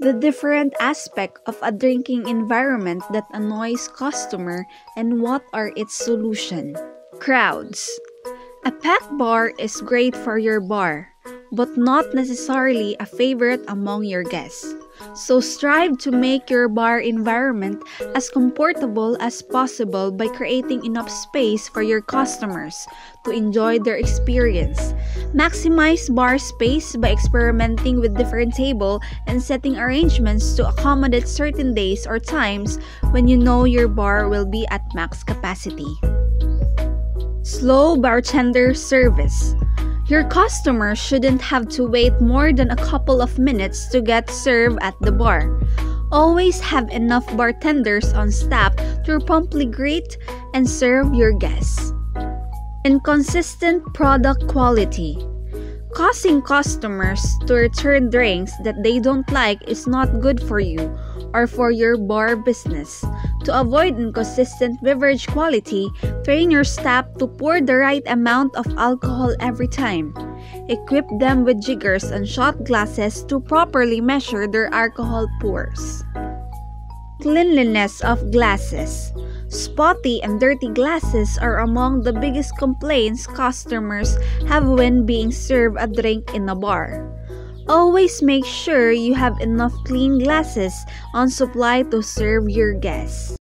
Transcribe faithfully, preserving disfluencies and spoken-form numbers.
the different aspect of a drinking environment that annoys customer and what are its solution. Crowds. A packed bar is great for your bar, but not necessarily a favorite among your guests. So strive to make your bar environment as comfortable as possible by creating enough space for your customers to enjoy their experience. Maximize bar space by experimenting with different table and setting arrangements to accommodate certain days or times when you know your bar will be at max capacity. Slow bartender service. Your customers shouldn't have to wait more than a couple of minutes to get served at the bar. Always have enough bartenders on staff to promptly greet and serve your guests. Inconsistent product quality. Causing customers to return drinks that they don't like is not good for you or for your bar business. To avoid inconsistent beverage quality, train your staff to pour the right amount of alcohol every time. Equip them with jiggers and shot glasses to properly measure their alcohol pours. Cleanliness of glasses. Spotty and dirty glasses are among the biggest complaints customers have when being served a drink in a bar. Always make sure you have enough clean glasses on supply to serve your guests.